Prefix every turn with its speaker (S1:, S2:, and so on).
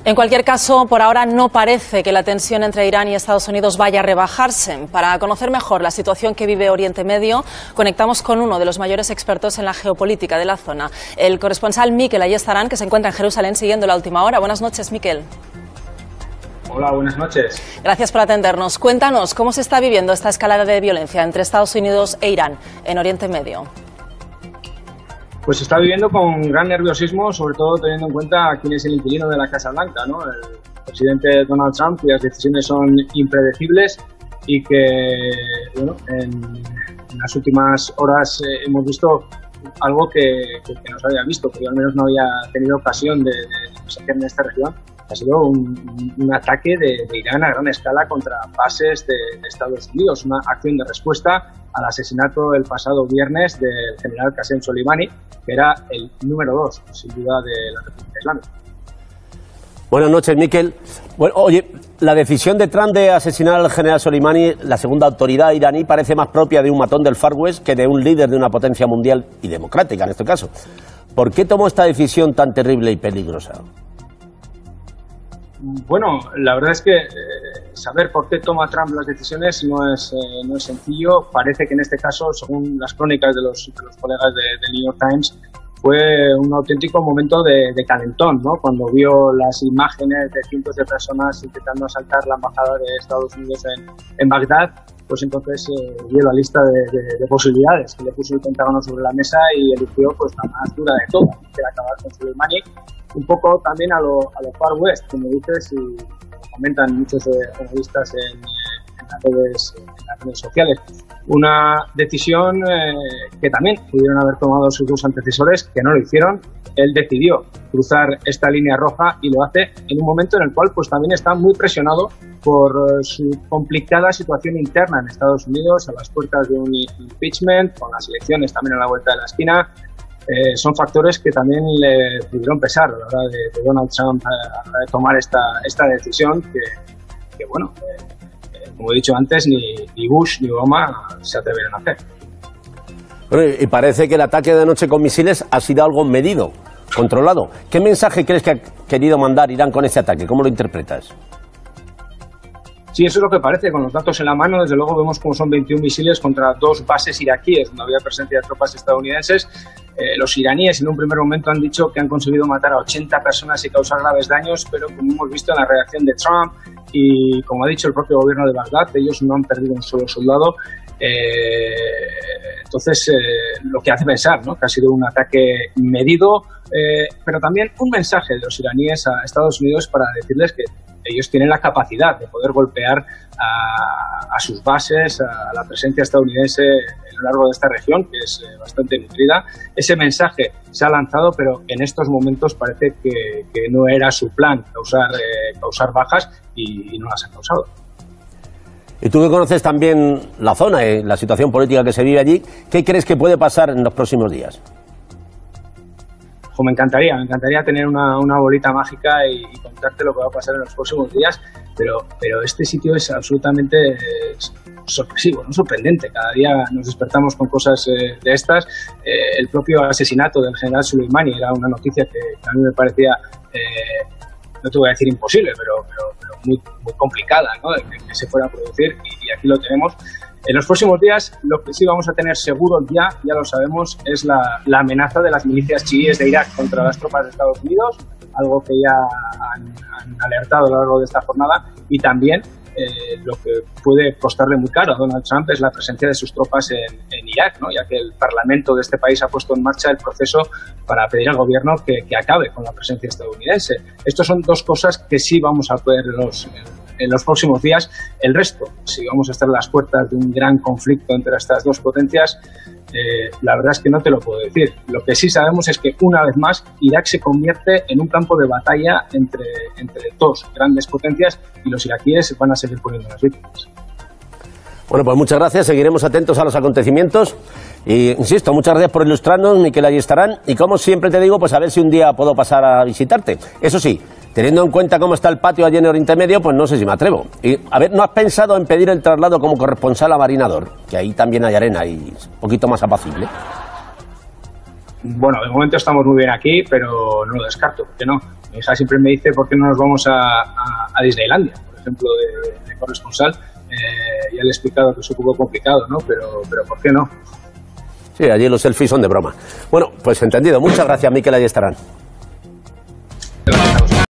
S1: En cualquier caso, por ahora no parece que la tensión entre Irán y Estados Unidos vaya a rebajarse. Para conocer mejor la situación que vive Oriente Medio, conectamos con uno de los mayores expertos en la geopolítica de la zona, el corresponsal Mikel Ayestarán, que se encuentra en Jerusalén siguiendo la última hora. Buenas noches, Mikel.
S2: Hola, buenas noches.
S1: Gracias por atendernos. Cuéntanos, ¿cómo se está viviendo esta escalada de violencia entre Estados Unidos e Irán en Oriente Medio?
S2: Pues se está viviendo con gran nerviosismo, sobre todo teniendo en cuenta quién es el inquilino de la Casa Blanca, ¿no? El presidente Donald Trump, cuyas decisiones son impredecibles y que, bueno, en las últimas horas hemos visto algo que no se había visto, que yo al menos no había tenido ocasión de presenciar en esta región. Ha sido un ataque de Irán a gran escala contra bases de Estados Unidos, una acción de respuesta al asesinato el pasado viernes del general Qasem Soleimani, que era el número 2, sin duda, de la República Islámica.
S3: Buenas noches, Mikel. Bueno, oye, la decisión de Trump de asesinar al general Soleimani, la segunda autoridad iraní, parece más propia de un matón del Far West que de un líder de una potencia mundial y democrática, en este caso. ¿Por qué tomó esta decisión tan terrible y peligrosa?
S2: Bueno, la verdad es que saber por qué toma Trump las decisiones no es sencillo. Parece que en este caso, según las crónicas de los colegas de New York Times, fue un auténtico momento de calentón, ¿no? Cuando vio las imágenes de cientos de personas intentando asaltar la embajada de Estados Unidos en Bagdad, pues entonces dio la lista de posibilidades que le puso el Pentágono sobre la mesa y eligió pues la más dura de todas, que era acabar con Soleimani, un poco también a lo Far West, como dices, y comentan muchos analistas en las redes sociales. Una decisión que también pudieron haber tomado sus dos antecesores, que no lo hicieron. Él decidió cruzar esta línea roja y lo hace en un momento en el cual pues también está muy presionado por su complicada situación interna en Estados Unidos, a las puertas de un impeachment, con las elecciones también a la vuelta de la esquina. Son factores que también le pudieron pesar a la hora de Donald Trump a tomar esta decisión que bueno, como he dicho antes, ni Bush ni Obama se atrevieron a hacer.
S3: Bueno, y parece que el ataque de anoche con misiles ha sido algo medido, controlado. ¿Qué mensaje crees que ha querido mandar Irán con este ataque? ¿Cómo lo interpretas?
S2: Sí, eso es lo que parece. Con los datos en la mano, desde luego vemos cómo son 21 misiles contra 2 bases iraquíes donde había presencia de tropas estadounidenses. Los iraníes en un primer momento han dicho que han conseguido matar a 80 personas y causar graves daños, pero como hemos visto en la reacción de Trump y como ha dicho el propio gobierno de Bagdad, ellos no han perdido un solo soldado. Entonces, lo que hace pensar, ¿no?, que ha sido un ataque medido, pero también un mensaje de los iraníes a Estados Unidos para decirles que ellos tienen la capacidad de poder golpear a sus bases, a la presencia estadounidense a lo largo de esta región, que es bastante nutrida. Ese mensaje se ha lanzado, pero en estos momentos parece que no era su plan causar bajas y no las ha causado.
S3: Y tú que conoces también la zona y la situación política que se vive allí, ¿qué crees que puede pasar en los próximos días?
S2: Me encantaría tener una bolita mágica y contarte lo que va a pasar en los próximos días, pero este sitio es absolutamente sorpresivo, ¿no?, sorprendente. Cada día nos despertamos con cosas de estas. El propio asesinato del general Soleimani era una noticia que a mí me parecía, no te voy a decir imposible, pero muy complicada, ¿no?, que se fuera a producir, y aquí lo tenemos. En los próximos días, lo que sí vamos a tener seguro ya lo sabemos, es la amenaza de las milicias chiíes de Irak contra las tropas de Estados Unidos, algo que ya han alertado a lo largo de esta jornada, y también lo que puede costarle muy caro a Donald Trump es la presencia de sus tropas en Irak, ¿no?, ya que el Parlamento de este país ha puesto en marcha el proceso para pedir al gobierno que acabe con la presencia estadounidense. Estas son dos cosas que sí vamos a ver en los próximos días. El resto, si vamos a estar a las puertas de un gran conflicto entre estas dos potencias, la verdad es que no te lo puedo decir. Lo que sí sabemos es que una vez más Irak se convierte en un campo de batalla entre dos grandes potencias y los iraquíes van a seguir poniendo las víctimas.
S3: Bueno, pues muchas gracias, seguiremos atentos a los acontecimientos y, insisto, muchas gracias por ilustrarnos, Mikel Ayestarán, y como siempre te digo, pues a ver si un día puedo pasar a visitarte. Eso sí, teniendo en cuenta cómo está el patio allí en Oriente Medio, pues no sé si me atrevo. Y, a ver, ¿no has pensado en pedir el traslado como corresponsal a Marinador? Que ahí también hay arena y es un poquito más apacible.
S2: Bueno, de momento estamos muy bien aquí, pero no lo descarto, ¿por qué no? Mi hija siempre me dice por qué no nos vamos a Disneylandia, por ejemplo, de corresponsal. Ya le he explicado que es un poco complicado, ¿no? Pero ¿por qué no?
S3: Sí, allí los selfies son de broma. Bueno, pues entendido. Muchas gracias, Mikel Ayestarán.